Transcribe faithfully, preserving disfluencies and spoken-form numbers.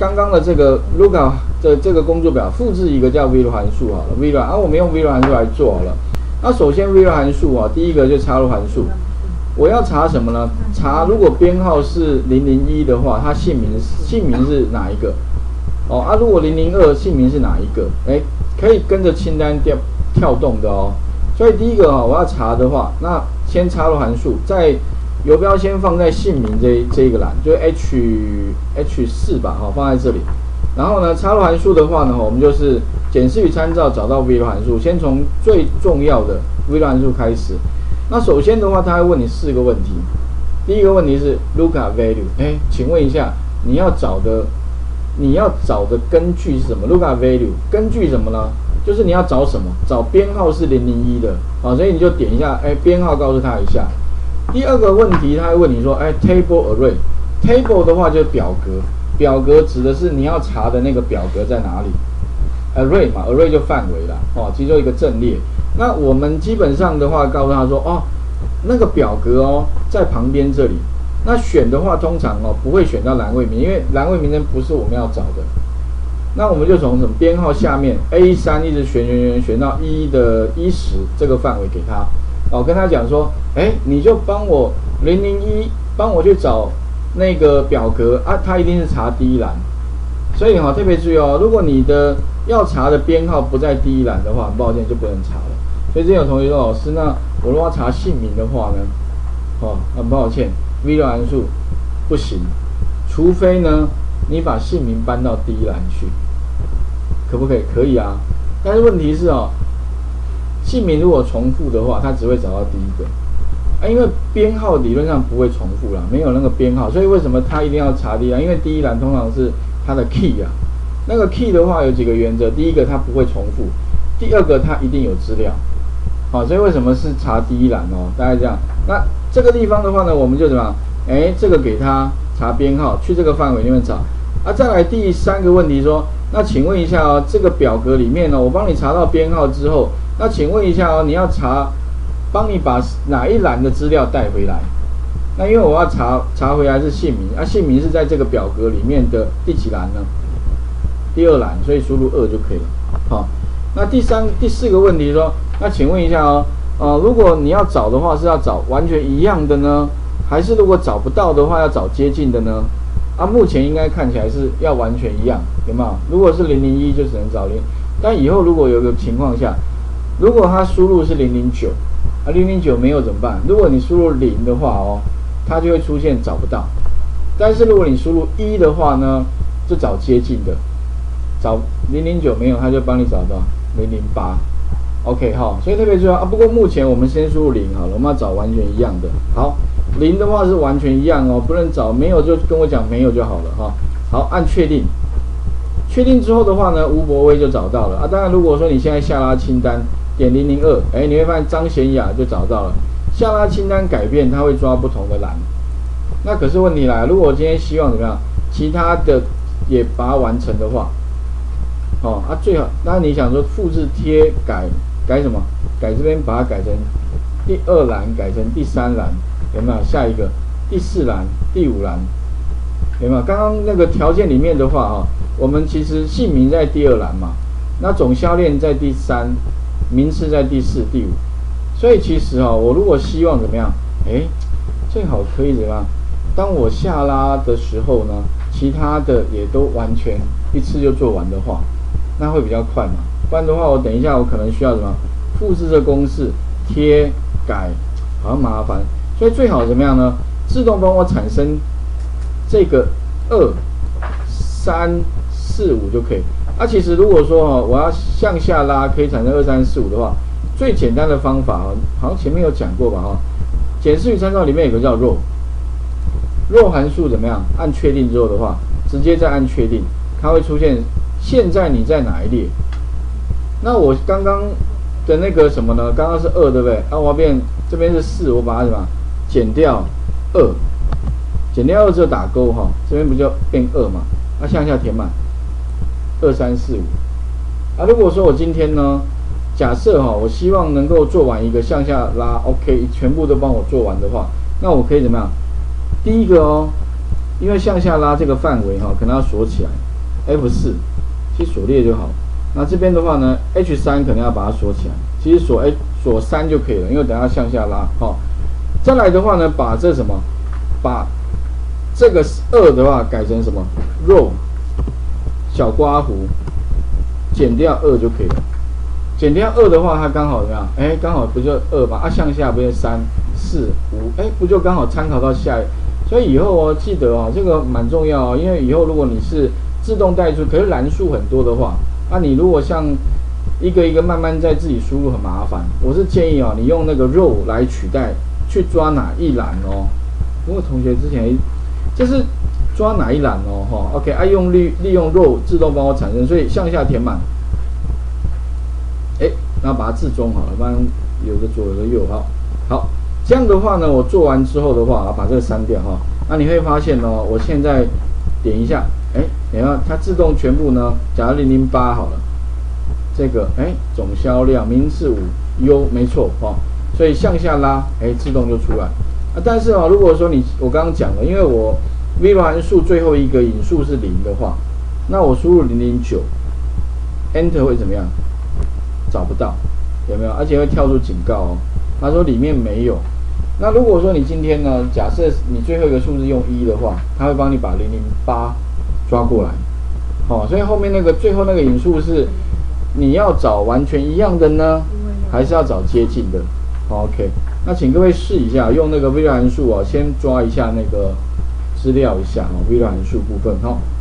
刚刚的这个 lookup 的这个工作表，复制一个叫 VLOOK 函数好了 ，VLOOK 啊，我们用 VLOOK 函数来做好了。那首先 VLOOK 函数啊，第一个就插入函数，我要查什么呢？查如果编号是零零一的话，它姓名姓名是哪一个？哦啊，如果零零二姓名是哪一个？哎，可以跟着清单跳跳动的哦。所以第一个啊、哦，我要查的话，那先插入函数，在游标先放在姓名这这一个栏，就是 H H 四吧，哈、哦，放在这里。然后呢，插入函数的话呢，我们就是检视与参照，找到 VLOOK 函数，先从最重要的 VLOOK 函数开始。那首先的话，他会问你四个问题。第一个问题是 lookup value， 哎，请问一下，你要找的你要找的根据是什么 ？lookup value 根据什么呢？就是你要找什么？找编号是零零一的，好，所以你就点一下，哎，编号告诉他一下。第二个问题，他会问你说，哎 ，table array，table 的话就是表格，表格指的是你要查的那个表格在哪里 ？array 嘛 ，array 就范围啦，哦，其中一个阵列。那我们基本上的话，告诉他说，哦，那个表格哦，在旁边这里。那选的话，通常哦不会选到栏位名，因为栏位名称不是我们要找的。那我们就从什么编号下面 A 三 一直选选选选到一的一十这个范围给他，哦，跟他讲说，哎，你就帮我零零一帮我去找那个表格啊，他一定是查第一栏，所以哈、哦、特别注意哦，如果你的要查的编号不在第一栏的话，很抱歉就不能查了。所以之前有同学说，老师，那我如果要查姓名的话呢，哦，很抱歉 ，VLOOK 函数不行，除非呢。你把姓名搬到第一栏去，可不可以？可以啊，但是问题是哦，姓名如果重复的话，它只会找到第一个啊，因为编号理论上不会重复啦，没有那个编号，所以为什么它一定要查第一栏？因为第一栏通常是它的 key 啊，那个 key 的话有几个原则，第一个它不会重复，第二个它一定有资料，好，所以为什么是查第一栏哦？大概这样。那这个地方的话呢，我们就怎么样？哎，这个给它查编号，去这个范围里面找。啊，再来第三个问题说，那请问一下哦，这个表格里面呢，我帮你查到编号之后，那请问一下哦，你要查，帮你把哪一栏的资料带回来？那因为我要查查回来是姓名，啊，姓名是在这个表格里面的第几栏呢？第二栏，所以输入二就可以了。好，那第三、第四个问题说，那请问一下哦，呃，如果你要找的话，是要找完全一样的呢，还是如果找不到的话，要找接近的呢？啊，目前应该看起来是要完全一样，有没有？如果是零零一，就只能找零。但以后如果有个情况下，如果它输入是零零九，啊，零零九没有怎么办？如果你输入零的话哦，它就会出现找不到。但是如果你输入一的话呢，就找接近的，找零零九没有，它就帮你找到零零八。OK 哈，所以特别重要啊。不过目前我们先输入零好了，我们要找完全一样的。好。零的话是完全一样哦，不能找没有就跟我讲没有就好了哈。好，按确定。确定之后的话呢，吴博威就找到了啊。当然，如果说你现在下拉清单点零零二，哎，你会发现张贤雅就找到了。下拉清单改变，它会抓不同的栏。那可是问题来了，如果我今天希望怎么样，其他的也把它完成的话，哦啊，最好，那你想说复制贴改改什么？改这边把它改成第二栏，改成第三栏。有没有下一个第四栏、第五栏？有没有？刚刚那个条件里面的话啊，我们其实姓名在第二栏嘛，那总销链在第三，名次在第四、第五。所以其实啊，我如果希望怎么样？哎，最好可以怎么样？当我下拉的时候呢，其他的也都完全一次就做完的话，那会比较快嘛。不然的话，我等一下我可能需要什么？复制这公式，贴改，好麻烦。所以最好怎么样呢？自动帮我产生这个二、三、四、五就可以。啊，其实如果说哈、哦，我要向下拉可以产生二、三、四、五的话，最简单的方法哈，好像前面有讲过吧哈。检视与参照里面有个叫 row，row 函数怎么样？按确定之后的话，直接再按确定，它会出现现在你在哪一列？那我刚刚的那个什么呢？刚刚是二，对不对？啊，我要变这边是四，我把它什么？减掉二，减掉二之后打勾哈，这边不就变二嘛？那、啊、向下填满二三四五。啊，如果说我今天呢，假设哈，我希望能够做完一个向下拉 ，OK， 全部都帮我做完的话，那我可以怎么样？第一个哦，因为向下拉这个范围哈，可能要锁起来， F 四，其实锁列就好。那这边的话呢 ，H 三可能要把它锁起来，其实锁 H 锁三就可以了，因为等下向下拉。好，再来的话呢，把这什么，把这个二的话改成什么 row 小刮弧，减掉二就可以了。减掉二的话，它刚好怎么样？哎，刚好不就二嘛？啊，向下不就三、四、五？哎，不就刚好参考到下？所以以后哦，记得哦，这个蛮重要哦，因为以后如果你是自动带出，可是栏数很多的话，那、啊、你如果像一个一个慢慢在自己输入很麻烦。我是建议哦，你用那个 row 来取代，去抓哪一栏哦。如果同学之前就是抓哪一栏哦，哈 ，OK， 啊，用利利用 row 自动帮我产生，所以向下填满。哎，然后把它置中好了，不然有个左有个右，好，好，这样的话呢，我做完之后的话，把这个删掉哈。那你会发现哦，我现在点一下，哎，你看它自动全部呢，假如零零八好了，这个哎总销量名次五优没错哈，所以向下拉，哎自动就出来。啊，但是啊，如果说你我刚刚讲了，因为我 V 函数最后一个引数是零的话，那我输入零零九 ，Enter 会怎么样？找不到，有没有？而且会跳出警告哦。他说里面没有。那如果说你今天呢，假设你最后一个数字用一的话，他会帮你把零零八抓过来。好、哦，所以后面那个最后那个引数是你要找完全一样的呢，还是要找接近的？好 OK， 那请各位试一下，用那个微函数啊，先抓一下那个资料一下哦，微函数部分哈。哦